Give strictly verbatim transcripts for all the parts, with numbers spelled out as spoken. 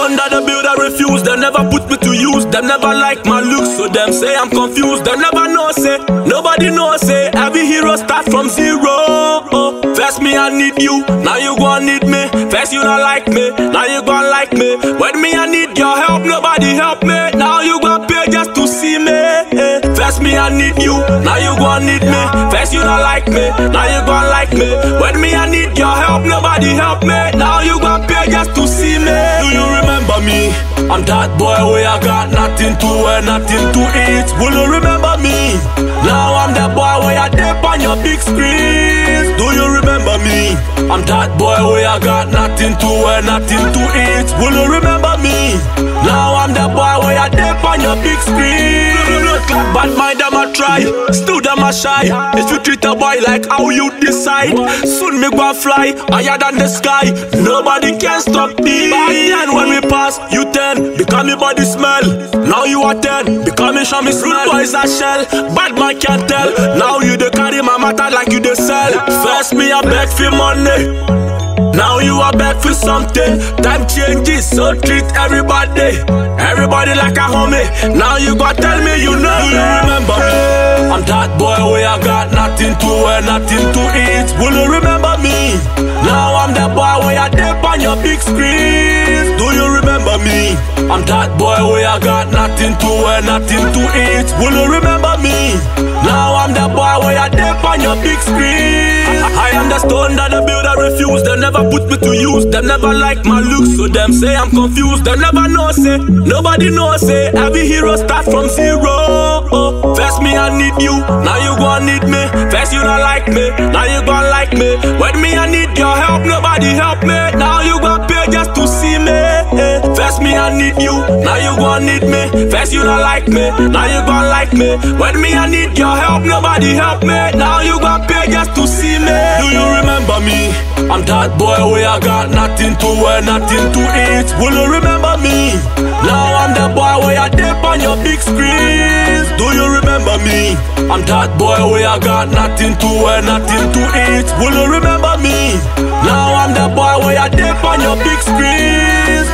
stone that the builder refuse. Them never put me to use. Them never like my looks, so them say I'm confused. Them never know, say nobody knows, say every hero start from zero. Oh, first me I need you, now you gon' need me. First you not like me, now you gon' like me. When me I need your help, nobody help me. Now you gon' pay just to see me. Eh. First me I need you, now you gon' need me. First you not like me, now you gon' like me. When me I need your help, nobody help me. Now you gon' pay just to see me. Do you remember me? I'm that boy where I got nothing to wear, nothing to eat. Will you remember me? Now I'm that boy where I dip on your big screens. Do you remember me? I'm that boy where I got nothing to wear, nothing to eat. Will you remember me? Now I'm that boy where I dip on your big screen. Bad mind them a try, still them a shy. If you treat a boy like how you decide, soon me go fly higher than the sky. Nobody can stop me. Back then when we pass, you ten, because me body smell. Now you are ten, because me show me smell. Boys a shell, bad man can't tell. Now you dey carry my matter like you dey sell. First me a beg for money, now you are back for something. Time changes, so treat everybody, everybody like a homie. Now you gon' tell me you know. Do you remember me? I'm that boy where I got nothing to wear, nothing to eat. Will you remember me? Now I'm that boy where I dip on your big screens. Do you remember me? I'm that boy where I got nothing to wear, nothing to eat. Will you remember me? Now I'm that boy where I dip on your big screen. I am the stone that the builder refuse. Them never put me to use. Them never like my looks, so them say I'm confused. Them never know, say nobody knows, say every hero start from zero. Oh, first me I need you, now you gon' need me. First you not like me, now you gon' like me. When me I need your help, nobody help me. Now you gon' pay just to see me. Eh. First me I need you, now you gon' need me. First you not like me, now you gon' like me. When me I need your help, nobody help me. Now you gon' pay just to see me. Do you remember me? I'm that boy where I got nothing to wear, nothing to eat. Will you remember me? Now I'm that boy where I dip on your big screens. Do you remember me? I'm that boy where I got nothing to wear, nothing to eat. Will you remember me? Now I'm that boy where I dip on your big screens.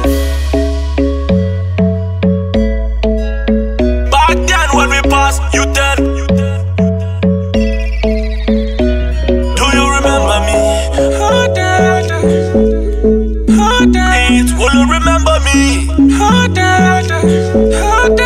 Back then when we pass, you ten. Will you remember me?